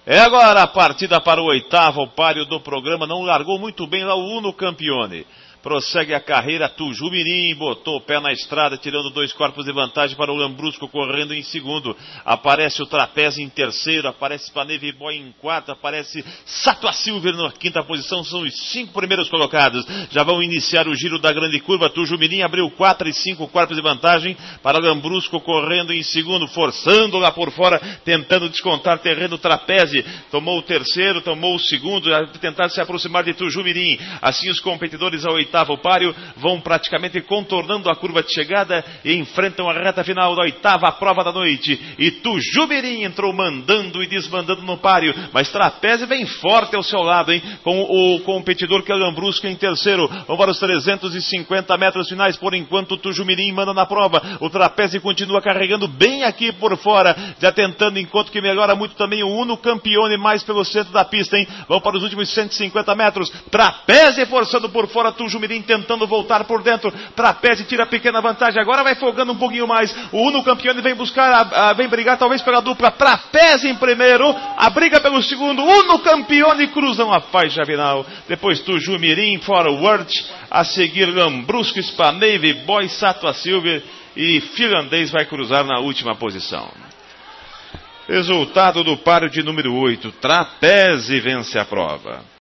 É agora a partida para o oitavo páreo do programa. Não largou muito bem lá o Uno Campione. Prossegue a carreira, Tujumirim botou o pé na estrada, tirando 2 corpos de vantagem para o Lambrusco, correndo em segundo. Aparece o Trapézio em terceiro, aparece Paneve Boy em quarto, aparece Satua Silver na quinta posição. São os 5 primeiros colocados. Já vão iniciar o giro da grande curva. Tujumirim abriu 4 e 5 corpos de vantagem para o Lambrusco, correndo em segundo, forçando lá por fora, tentando descontar terreno. Trapézio tomou o terceiro, tomou o segundo, tentar se aproximar de Tujumirim. Assim os competidores ao oitavo páreo vão praticamente contornando a curva de chegada e enfrentam a reta final da oitava prova da noite. E Tujumirim entrou mandando e desmandando no páreo, mas Trapézio vem forte ao seu lado, hein? Com o competidor que é o Lambrusco em terceiro. Vão para os 350 metros finais. Por enquanto o Tujumirim manda na prova. O Trapézio continua carregando bem aqui por fora, já tentando, enquanto que melhora muito também o Uno Campione mais pelo centro da pista, hein? Vão para os últimos 150 metros. Trapézio forçando por fora, Tujumirim tentando voltar por dentro. Trapézio tira a pequena vantagem, agora vai folgando um pouquinho mais. O Uno Campione vem buscar, vem brigar talvez pela dupla. Trapézio em primeiro, a briga pelo segundo. Uno Campione cruzam a faixa final. Depois Tujumirim, Forward, a seguir Lambrusco, Spanave, Boy, Satua Silver e Finlandês vai cruzar na última posição. Resultado do páreo de número 8, Trapézio vence a prova.